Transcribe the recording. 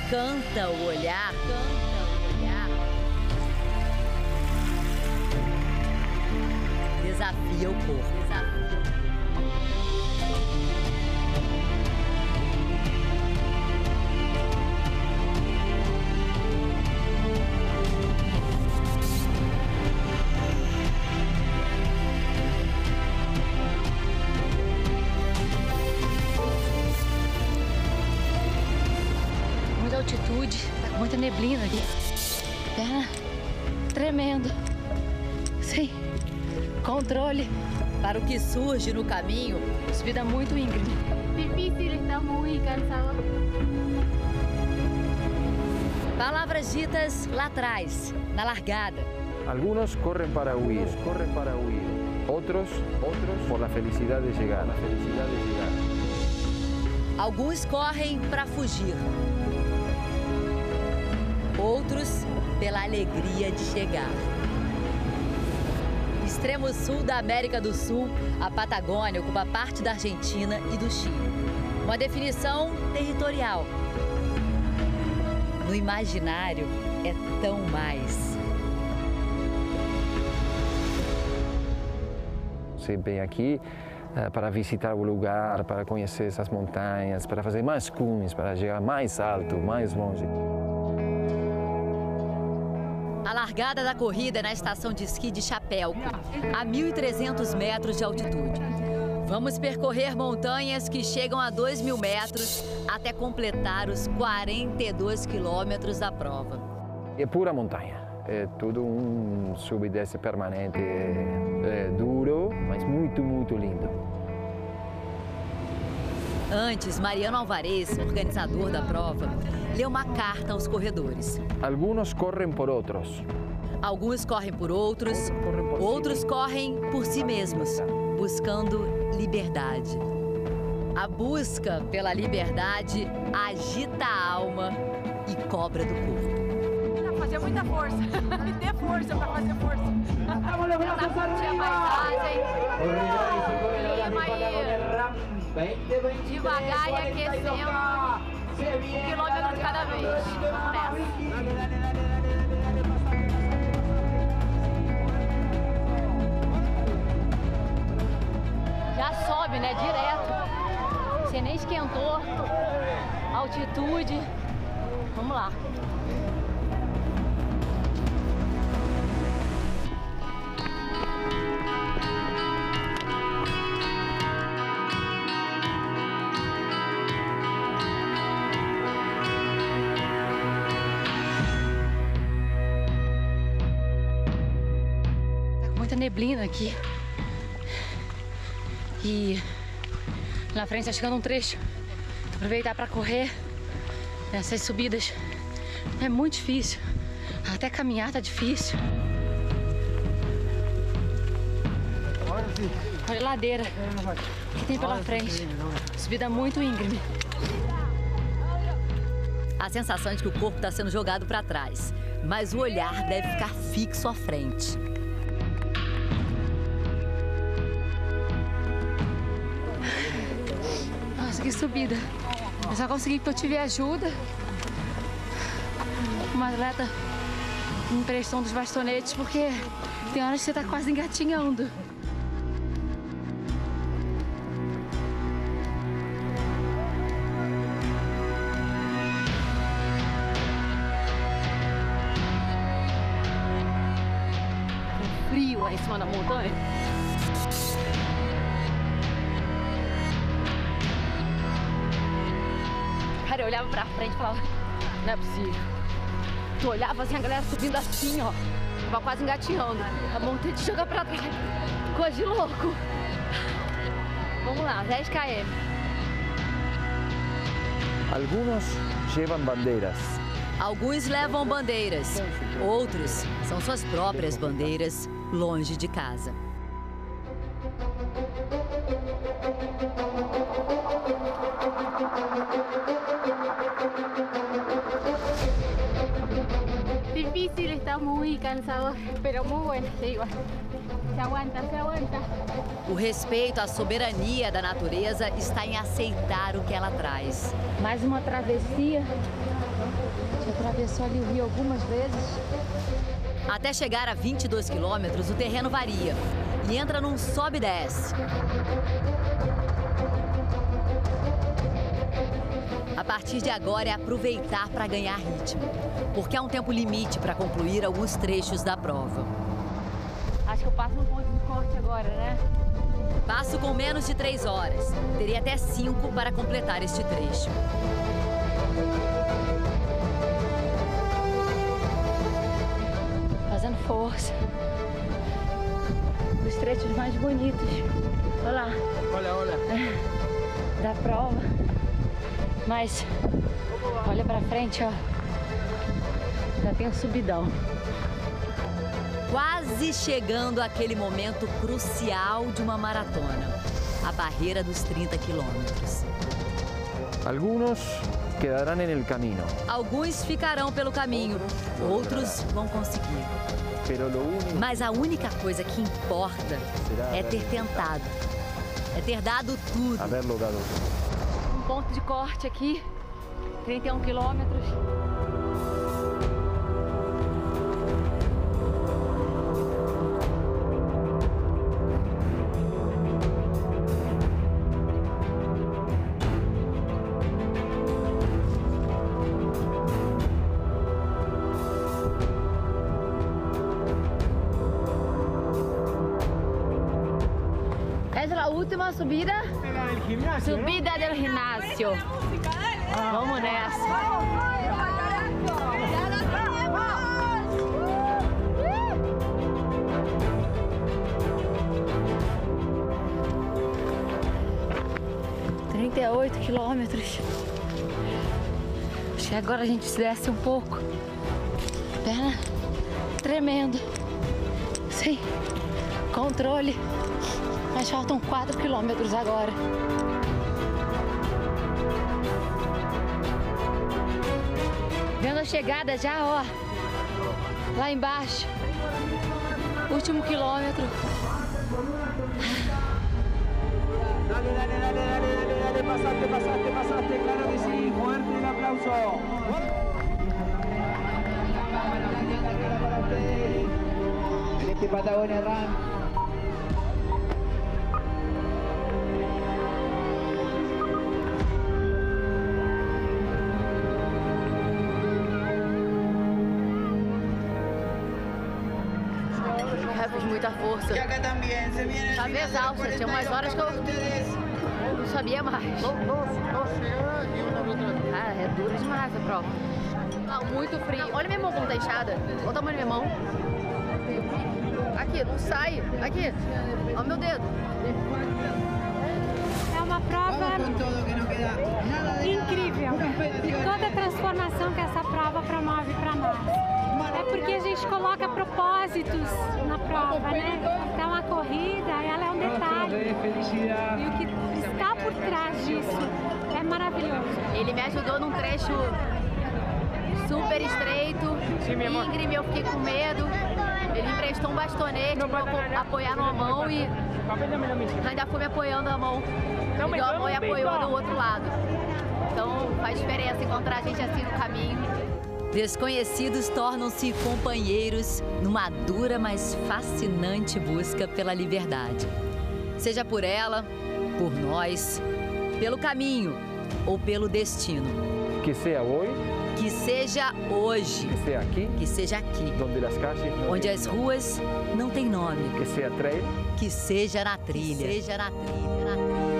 Canta o olhar. Desafia o corpo. Muita altitude, tá com muita neblina aqui. Perna tremendo. Sem controle. Para o que surge no caminho, Subida muito íngreme. Difícil, está muy cansado. palavras ditas lá atrás, na largada. Algunos corren para huir, otros por la felicidad de llegar, Alguns correm para fugir. Outros pela alegria de chegar. Extremo sul da América do Sul, a Patagônia ocupa parte da Argentina e do Chile. Uma definição territorial. No imaginário, é tão mais. Você vem aqui para visitar o lugar, para conhecer essas montanhas, para fazer mais cumes, para chegar mais alto, mais longe. A largada da corrida é na estação de esqui de Chapelco, a 1.300 metros de altitude. Vamos percorrer montanhas que chegam a 2.000 metros até completar os 42 quilômetros da prova. É pura montanha, é tudo um sub e desce permanente, é duro, mas muito, muito lindo. Antes, Mariano Alvarez, organizador da prova, leu uma carta aos corredores. Alguns correm por outros. Alguns correm por outros, outros correm por si mesmos, buscando liberdade. A busca pela liberdade agita a alma e cobra do corpo. Fazer muita força, e ter força para fazer força. Tentar curtir a paisagem, devagar e aquecendo, 1 quilômetro de cada vez. Vamos nessa. Já sobe, né? Direto. Você nem esquentou. Altitude. Vamos lá. Tá com muita neblina aqui. E lá na frente tá chegando um trecho. Vou aproveitar para correr nessas subidas. É muito difícil. Até caminhar tá difícil. Olha a ladeira que tem pela frente. Subida muito íngreme. A sensação é de que o corpo está sendo jogado para trás, mas o olhar deve ficar fixo à frente. Nossa, que subida. Eu só consegui porque eu tive ajuda. Uma atleta me emprestou um dos bastonetes porque tem horas que você tá quase engatinhando. Frio aí em cima da montanha. Cara, eu olhava pra frente e falava, não é possível. Tu olhava assim, a galera subindo assim, ó. Tava quase engatinhando. A montanha te joga pra trás. Coisa de louco. Vamos lá, 10 km. Alguns levam bandeiras. Alguns levam bandeiras, outros são suas próprias bandeiras, longe de casa. Difícil, está muy cansado, pero muy bueno, te digo. Se aguanta, se aguanta. O respeito à soberania da natureza está em aceitar o que ela traz. Mais uma travessia atravessou ali o rio algumas vezes. Até chegar a 22 quilômetros, o terreno varia e entra num sobe e desce. A partir de agora é aproveitar para ganhar ritmo, porque há um tempo limite para concluir alguns trechos da prova. Acho que eu passo no ponto de corte agora, né? Passo com menos de 3 horas. Teria até 5 para completar este trecho. Fazendo força. Os trechos mais bonitos. Olha lá. Olha. Da prova. Mas olha pra frente, ó. Já tem um subidão. Quase chegando àquele momento crucial de uma maratona. A barreira dos 30 quilômetros. Algunos quedarán en el camino. Alguns ficarão pelo caminho, outros vão conseguir. Mas a única coisa que importa é ter tentado. É ter dado tudo. Haberlo dado. Um ponto de corte aqui, 31 quilômetros. Última subida. Subida del ginásio. Vamos nessa. É 38 quilômetros. Acho que agora a gente se desce um pouco. Perna tremendo. Sem controle. Mas faltam 4 quilômetros agora. Vendo a chegada já, ó. Lá embaixo. Último quilômetro. Dale, pasaste, claro que sí, fuerte el aplauso. En este Patagonia Run. Fiz muita força. Tava exausta, tinha umas horas que eu não sabia mais. Cara, é duro demais a prova. Não, muito frio. Olha minha mão como tá inchada. Olha o tamanho da minha mão. Aqui, não sai. Aqui. Olha o meu dedo. É uma prova incrível. E toda a transformação que essa prova promove para nós. É porque a gente coloca propósitos na prova, né? Então a corrida, ela é um detalhe. E o que está por trás disso é maravilhoso. Ele me ajudou num trecho super estreito, íngreme, eu fiquei com medo. Ele emprestou um bastonete para apoiar numa mão e ainda foi me apoiando a mão. Me deu a mão e apoiou do outro lado. Então faz diferença encontrar gente assim no caminho. Desconhecidos tornam-se companheiros numa dura, mas fascinante busca pela liberdade. Seja por ela, por nós, pelo caminho ou pelo destino. Que seja hoje. Que seja hoje. Que seja aqui. Que seja aqui. Onde as ruas não têm nome. Que seja trail. Que seja na trilha. Que seja na trilha.